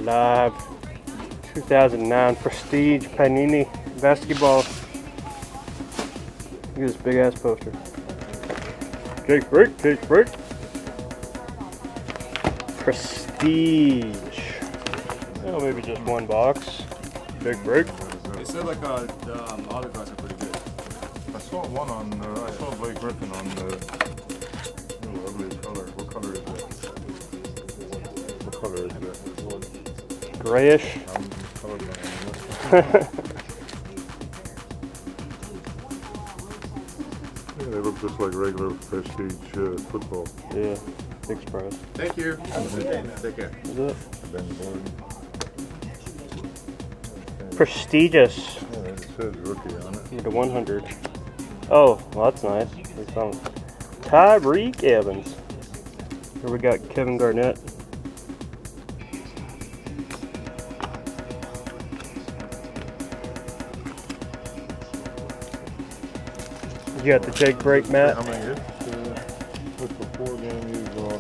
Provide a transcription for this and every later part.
Live 2009 Prestige Panini basketball. Look at this big ass poster. Case break, case break. Prestige. Oh, maybe just one box. Big break. They said like the autographs are pretty good. I saw one on. I saw Blake Griffin on the. Ugly color. What color is that? What color is that? Grayish. I'm colorblind. Yeah, they look just like regular Prestige football. Yeah, big surprise. Thank you. Take care. Is it? Ben Gordon. Prestigious. Yeah, it says rookie on it. The 100. Oh, well, that's nice. We found Tyreek Evans. Here we got Kevin Garnett. You got the Jake break, Matt. How many hits? What's the 4-game use on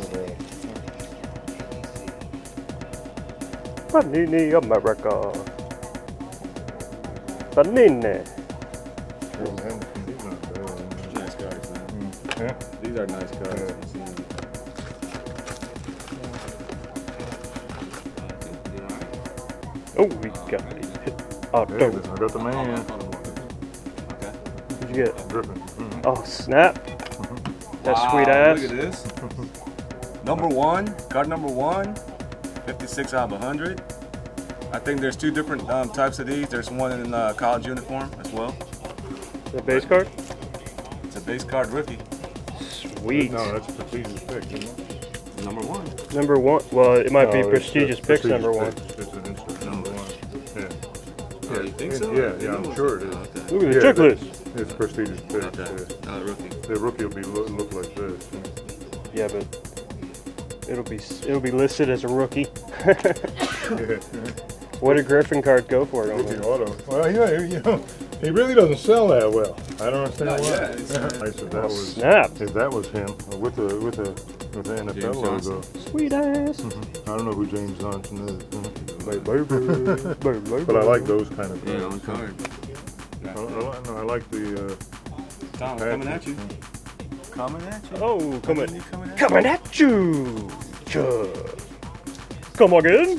it? Panini America. Panini. Jordan Henderson, he's not bad. Nice cards, man. Yeah. These are nice cards. Yeah. Oh, we got it. Oh, Yeah, dope. I got the man. Okay. What'd you get? Griffin. Oh, snap. That sweet ass. Look at this. Number one, card number 1, 56 out of 100. I think there's 2 different types of these. There's one in college uniform as well. The base card? It's a base card rookie. Sweet. No, that's prestigious pick, isn't it? Number 1. Number 1. Well, it might be No, prestigious it's picks prestigious number 1. picks. It's an insert number 1. Yeah. Oh, you think so? Yeah, I'm sure it is. Okay. Look at the Yeah, checklist. It's prestigious pick. Okay. Yeah. Not a rookie. The rookie will be look like this. Yeah, but it'll be listed as a rookie. Yeah. What did Griffin card go for? Rookie auto. Well, yeah, you know, he really doesn't sell that well. I don't understand Not why. yet. It's, I said that was Snap. if that was him with the NFL James logo. Johnson. Sweet ass. I don't know who James Johnson is. But But I like those kind of Yeah, on cards. card. I like the Tom, coming at you. Coming at you. Oh, coming Coming at you. at you. Come again.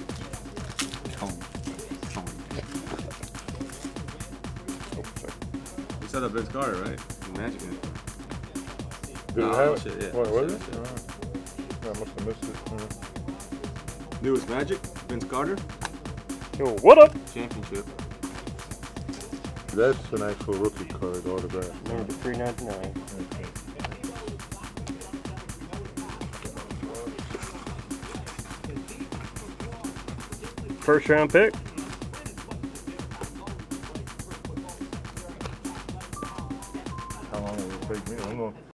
You said a Vince Carter, right? Magic. Did No, it have shit, it? yeah. What was Shit, it? shit. I must have missed it. Newest Magic, Vince Carter, Yo, what up? championship. That's an actual rookie card autograph. Number 399. First round pick. How long will it take me? I'm going